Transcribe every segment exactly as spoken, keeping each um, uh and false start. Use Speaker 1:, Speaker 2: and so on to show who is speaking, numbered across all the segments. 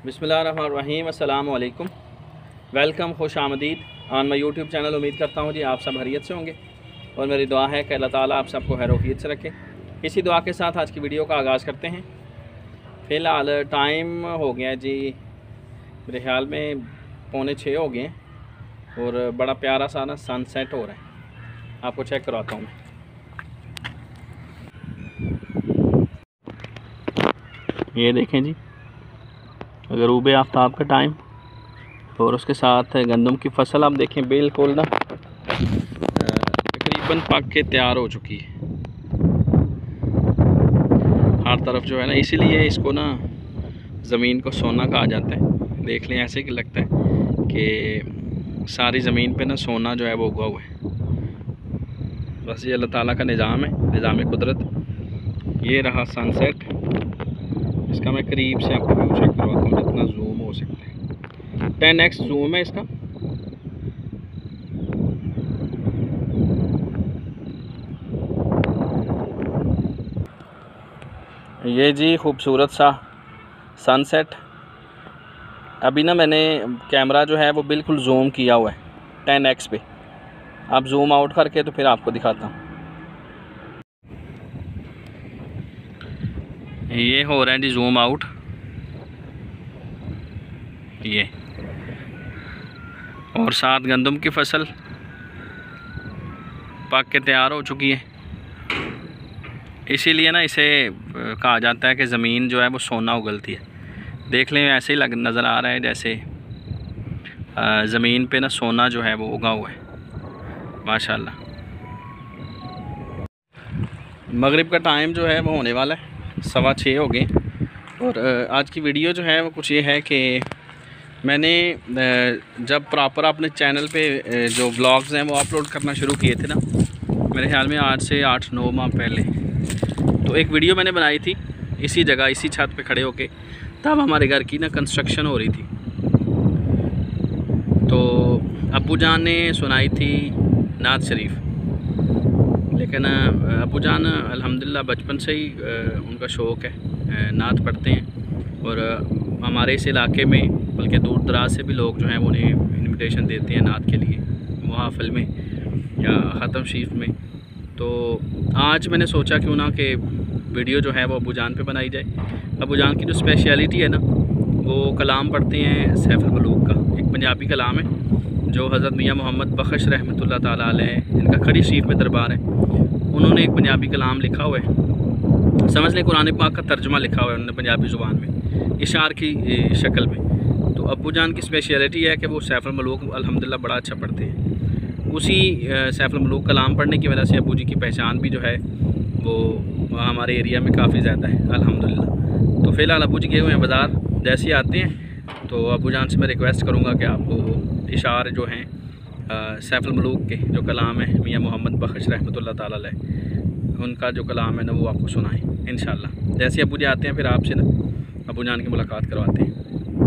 Speaker 1: बिस्मिल्लाहिर्रहमानिर्रहीम, अस्सलाम वालेकुम, वेलकम, खुश आमदीद ऑन माई यूट्यूब चैनल। उम्मीद करता हूँ जी आप सब खैरियत से होंगे और मेरी दुआ है कि अल्लाह ताला आप सबको खैर-ओ-आफियत से रखे। इसी दुआ के साथ आज की वीडियो का आगाज़ करते हैं। फ़िलहाल टाइम हो गया जी, मेरे ख्याल में पौने छः हो गए हैं और बड़ा प्यारा सा ना सनसेट हो रहा है। आपको चेक करवाता हूँ मैं। ये देखें जी, गरूब आफ्ताब का टाइम और उसके साथ गंदम की फसल आप देखें बिल्कुल ना तकरीबन पक के तैयार हो चुकी है हर तरफ जो है ना, इसीलिए इसको ना ज़मीन को सोना कहा जाता है। देख लें ऐसे कि लगता है कि सारी ज़मीन पे ना सोना जो है वो उगा हुआ है। बस ये अल्लाह ताला का निज़ाम है, निज़ाम कुदरत। ये रहा सनसेट, इसका मैं करीब से आपको व्यू चेक करवाता हूँ जितना जूम हो सकता है। टेन एक्स जूम है इसका। ये जी खूबसूरत सा सनसेट। अभी ना मैंने कैमरा जो है वो बिल्कुल जूम किया हुआ है टेन एक्स पे। आप जूम आउट करके तो फिर आपको दिखाता हूँ। ये हो रहा है जी जूम आउट, ये और साथ गंदम की फसल पक के तैयार हो चुकी है। इसीलिए ना इसे कहा जाता है कि ज़मीन जो है वो सोना उगलती है। देख लें ऐसे ही लग नज़र आ रहा है जैसे ज़मीन पे ना सोना जो है वो उगा हुआ है माशाल्लाह। मगरिब का टाइम जो है वो होने वाला है, सवा छः हो गए। और आज की वीडियो जो है वो कुछ ये है कि मैंने जब प्रॉपर अपने चैनल पे जो व्लॉग्स हैं वो अपलोड करना शुरू किए थे ना, मेरे ख्याल में आज से आठ नौ माह पहले, तो एक वीडियो मैंने बनाई थी इसी जगह इसी छत पे खड़े होके। तब हमारे घर की ना कंस्ट्रक्शन हो रही थी, तो अब्बू जान ने सुनाई थी नात शरीफ। लेकिन अब्बू जान अल्हम्दुलिल्लाह बचपन से ही उनका शौक़ है, नात पढ़ते हैं। और हमारे इस इलाके में बल्कि दूर दराज से भी लोग जो हैं वो उन्हें इन्विटेशन देते हैं नात के लिए, मुहाफ़िल में या ख़त्म शरीफ में। तो आज मैंने सोचा क्यों ना कि वीडियो जो है वो अब्बू जान पे बनाई जाए। अब्बू जान की जो स्पेशलिटी है ना, वो कलाम पढ़ते हैं सैफ अल मलूक का, एक पंजाबी कलाम है जो हज़रत मियाँ मोहम्मद बख्श रहमतुल्लाह ताला अलैह, इनका खड़ी शरीफ में दरबार है, उन्होंने एक पंजाबी कलाम लिखा हुआ है। समझ लें कुरान पाक का तर्जुमा लिखा हुआ है उन्होंने पंजाबी ज़ुबान में, इशार की शक्ल में। तो अब्बू जान की स्पेशलिटी है कि वो सैफ अल मलूक अल्हम्दुलिल्लाह बड़ा अच्छा पढ़ते हैं। उसी सैफ अल मलूक कलाम पढ़ने की वजह से अब्बू जी की पहचान भी जो है वो हमारे एरिया में काफ़ी ज़्यादा है अल्हम्दुलिल्लाह। तो फ़िलहाल अब्बू जी गए हुए हैं बाज़ार, जैसे ही आते हैं तो अब्बू जान से मैं रिक्वेस्ट करूँगा कि आपको इशार जो हैं सैफ अल मलूक के जो कलाम है मियाँ मोहम्मद बख्श रहमतुल्लाह ताला अलैह, उनका जो कलाम है ना वो आपको सुनाएं इंशाअल्लाह। जैसे ही अब्बू जी आते हैं फिर आपसे ना अब्बू जान की मुलाकात करवाते हैं।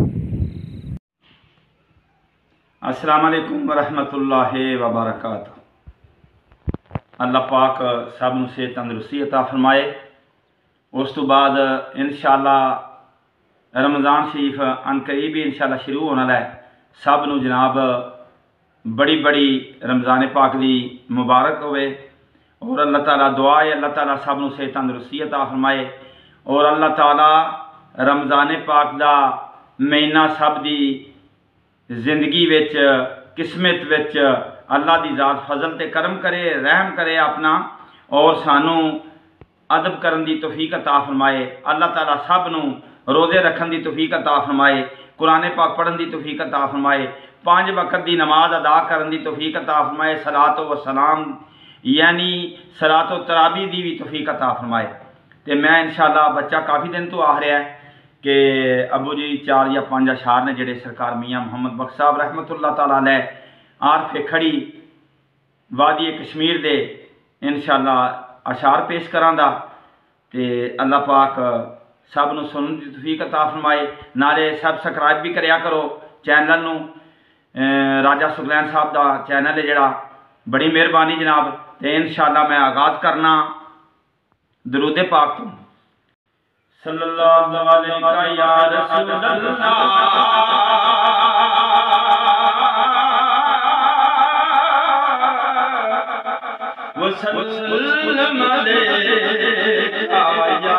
Speaker 2: अस्सलाम वालेकुम वरहमतुल्लाहि व बरकातुहू। अल्लाह पाक सब नूं सेहत तंदुरुस्ती अता फरमाए। उस तो बाद इंशाअल्लाह रमज़ान शरीफ अनकरीब ही इंशाअल्लाह शुरू होने वाला है। सब नूं जनाब बड़ी बड़ी रमज़ान पाक दी मुबारक होवे और अल्लाह ताला दुआ है अल्लाह ताला सब नूं सेहत तंदुरुस्ती अता फरमाए। और अल्लाह ताला रमज़ान पाक दा महीना सब दी जिंदगी विच किस्मत विच अल्लाह दी ज़ात फजल ते करम करे, रहम करे अपना और सानू अदब करन दी तौफीक अता फरमाए। अल्लाह ताला सब नू रोज़े रखन दी तौफीक अता फरमाए, कुरान पाक पढ़न दी तौफीक अता फरमाए, पांच वक़्त दी नमाज अदा करन दी तौफीक अता फरमाए, सलात व सलाम यानी सलात व तरावी दी भी तौफीक अता फरमाए। तो मैं इंशाअल्लाह बच्चा काफ़ी दिन तो आ रहा है कि अबू जी चार या पांच अशार ने जेडे सरकार मियाँ मोहम्मद बख्श साहब रहमतुल्लाह ताला अलैह आरफे खड़ी वादी कश्मीर दे इंशाअल्लाह अशार पेश करांदा। ते अल्लाह पाक सब नूं सुनन दी तौफीक अता फरमाए। नाले सबसक्राइब भी करया करो चैनल नूं, राजा सुखलैन साहब दा चैनल है जिहड़ा, बड़ी मेहरबानी जनाब। तो इंशाअल्लाह मैं आगाज़ करना दरूद पाक तो। सल्लल्लाहु अलैहि या रसूल अल्लाह वसल्लम अलैका या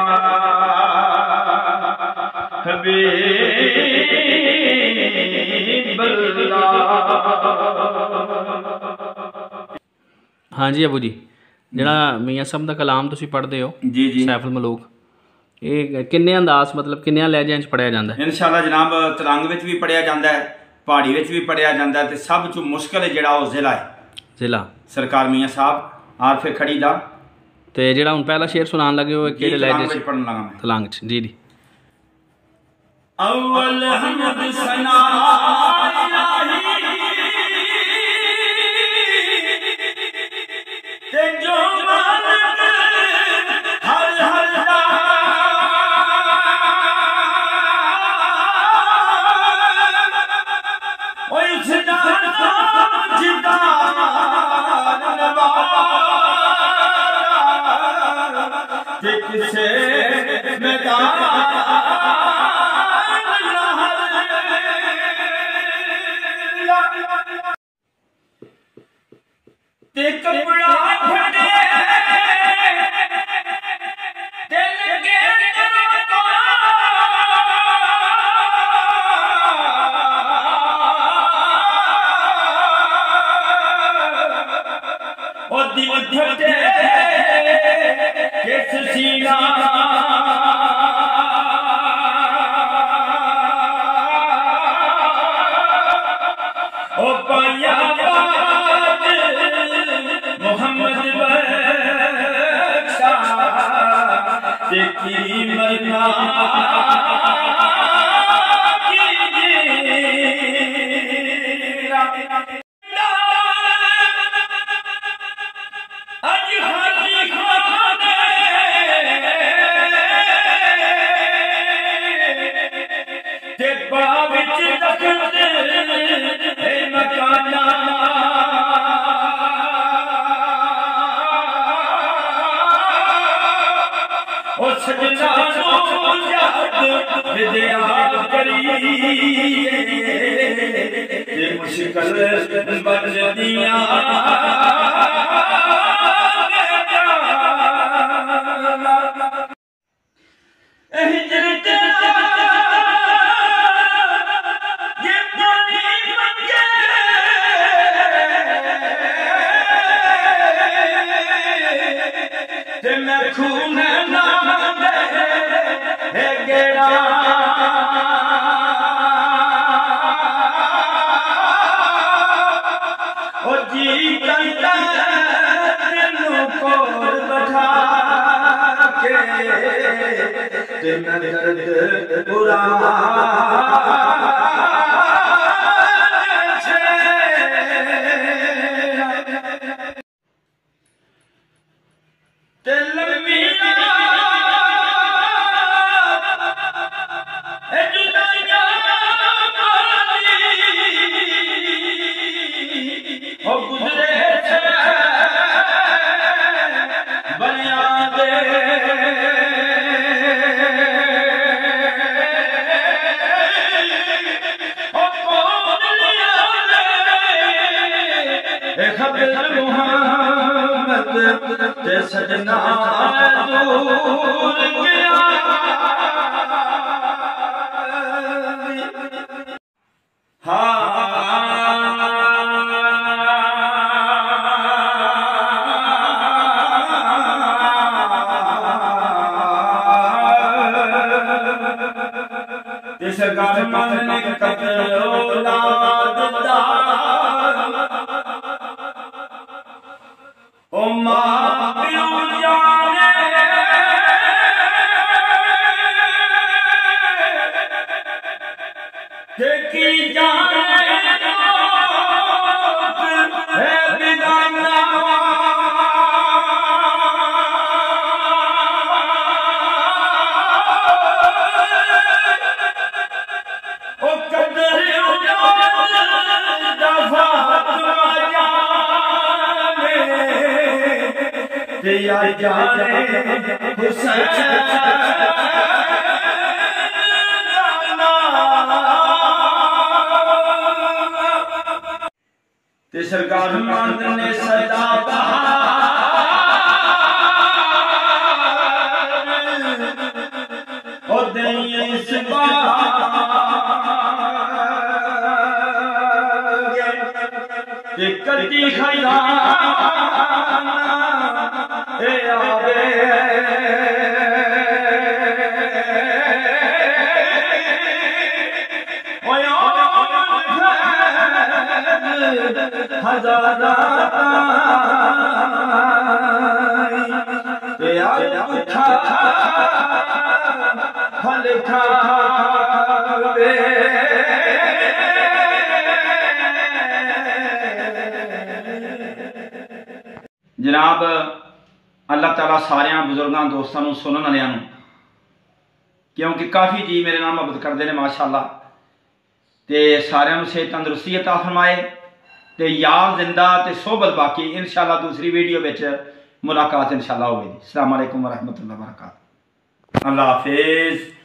Speaker 2: हबीब अल्लाह।
Speaker 1: हाँ जी अबू जी, ਜਿਹੜਾ ਮੀਆਂ ਸਾਹਿਬ ਦਾ ਕਲਾਮ ਤੁਸੀਂ ਪੜ੍ਹਦੇ ਹੋ
Speaker 2: जी जी
Speaker 1: ਸੈਫੁਲ ਮਲੂਕ, ਇਹ ਕਿੰਨੇ ਅੰਦਾਜ਼ ਮਤਲਬ ਕਿੰਨਿਆਂ ਲਹਿਜਿਆਂ 'ਚ ਪੜ੍ਹਿਆ ਜਾਂਦਾ ਹੈ?
Speaker 2: इंशाअल्लाह जनाब तरंग विच भी पढ़िया जाता है, पहाड़ी विच भी पढ़िया जाता है, तो सब चो मुश्किल है जिहड़ा वो जिला है
Speaker 1: ਜ਼ਿਲ੍ਹਾ।
Speaker 2: सरकार मियाँ साहब आरफे खड़ी दा।
Speaker 1: ਤੇ ਜਿਹੜਾ ਹੁਣ ਪਹਿਲਾ ਸ਼ੇਰ ਸੁਣਾਉਣ ਲੱਗੇ ਹੋ ਕਿਹੜੇ ਲਹਿਜੇ 'ਚ?
Speaker 2: पढ़न लगा मैं
Speaker 1: ਤਲੰਗ 'ਚ। ਜੀ ਜੀ।
Speaker 2: अव्वल हम्द सना ते जो मालिक हर हर दा ओ इसदा जिदा नवारा ते किसे मैदान ते कपड़ा फड़े ते लगे को ओ दिल फटे किस सीना ओ पाया मोहम्मद बख्शा देखी मरना सजना विद्या करी मुश्किल बजदिया मैं खून पूरा सजना दूर गया सरकार मन ने औलाद दा ओ मां प्यो जाने देखी जाने है बिगाना ओ कदर दफा या जाने हुसैन ते सरकार मंद ने सदा बहार ओ दई इस बार ते कदी खैरान ए आवे हजारा उठा फल खावे जनाब अल्लाह ताला सारे बुजुर्गों दोस्तों सुनने वाले क्योंकि काफ़ी जी मेरे नाल मोहब्बत करते हैं माशाअल्लाह ते सारे सेहत तंदुरुस्ती अता फरमाए ते यार जिंदा ते सोहबत बाकी इंशाअल्लाह दूसरी वीडियो में मुलाकात इंशाअल्लाह होगी। अस्सलाम वालेकुम व रहमतुल्लाहि व बरकातहू। अल्लाह हाफिज़।